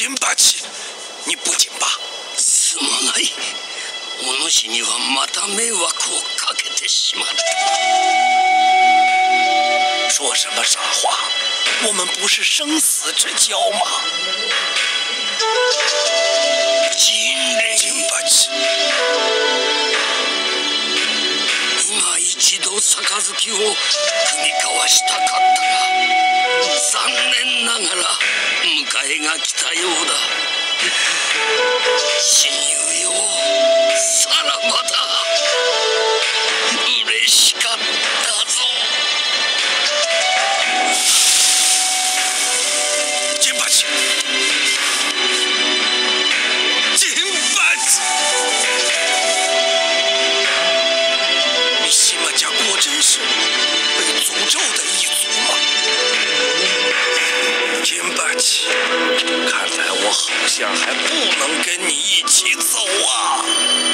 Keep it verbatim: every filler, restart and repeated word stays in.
金八，你不紧吧？ すまない。お主にはまた迷惑をかけてしまった。 说什么傻话？我们不是生死之交吗？ 金蓮、 金八。 今一度杯を酌み交わしたかったが、残念ながら迎えが来たようだ。親友よ、さらばだ。嬉しかったぞ。 金八，金八，你西马家果真是被诅咒的一族吗？金八，看来我好像还不能跟你一起走啊。